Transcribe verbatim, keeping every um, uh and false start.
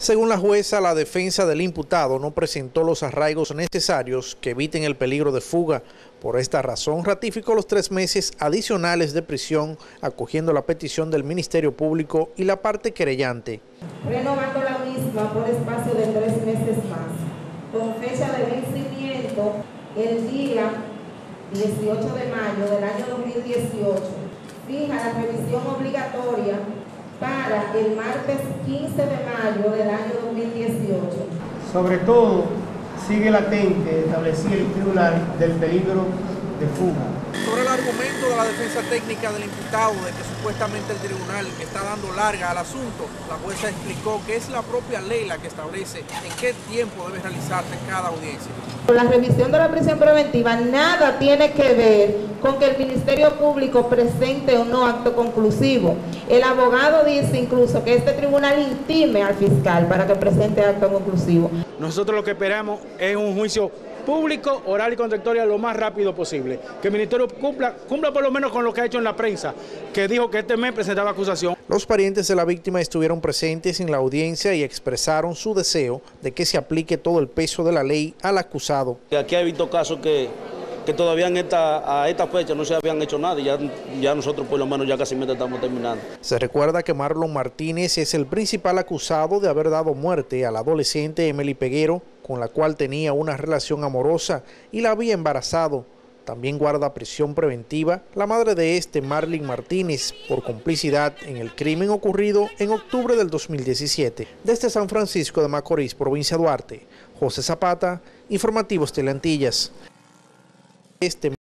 Según la jueza, la defensa del imputado no presentó los arraigos necesarios que eviten el peligro de fuga. Por esta razón, ratificó los tres meses adicionales de prisión, acogiendo la petición del Ministerio Público y la parte querellante. Renovando la misma por espacio de tres meses más, con fecha de vencimiento el día dieciocho de mayo del año dos mil dieciocho. Fija la revisión obligatoria para el martes quince de mayo del año dos mil dieciocho. Sobre todo, sigue latente establecer el tribunal del peligro de fuga. Sobre el argumento de la defensa técnica del imputado de que supuestamente el tribunal está dando larga al asunto, la jueza explicó que es la propia ley la que establece en qué tiempo debe realizarse cada audiencia. La revisión de la prisión preventiva nada tiene que ver con que el Ministerio Público presente o no acto conclusivo. El abogado dice incluso que este tribunal intime al fiscal para que presente acto conclusivo. Nosotros lo que esperamos es un juicio público, oral y contradictorio lo más rápido posible. Que el Ministerio cumpla, cumpla por lo menos con lo que ha hecho en la prensa, que dijo que este mes presentaba acusación. Los parientes de la víctima estuvieron presentes en la audiencia y expresaron su deseo de que se aplique todo el peso de la ley al acusado. Aquí he visto casos que, que todavía en esta, a esta fecha no se habían hecho nada y ya, ya nosotros por lo menos ya casi estamos terminando. Se recuerda que Marlon Martínez es el principal acusado de haber dado muerte a la adolescente Emily Peguero, con la cual tenía una relación amorosa y la había embarazado. También guarda prisión preventiva la madre de este, Marlene Martínez, por complicidad en el crimen ocurrido en octubre del dos mil diecisiete. Desde San Francisco de Macorís, provincia Duarte, José Zapata, Informativos Teleantillas. Este